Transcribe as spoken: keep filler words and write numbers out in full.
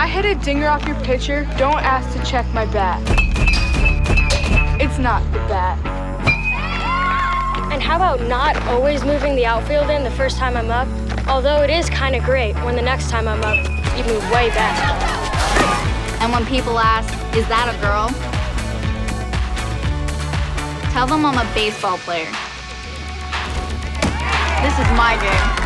I hit a dinger off your pitcher, don't ask to check my bat. It's not the bat. And how about not always moving the outfield in the first time I'm up? Although it is kind of great when the next time I'm up, you move way back. And when people ask, is that a girl? Tell them I'm a baseball player. This is my game.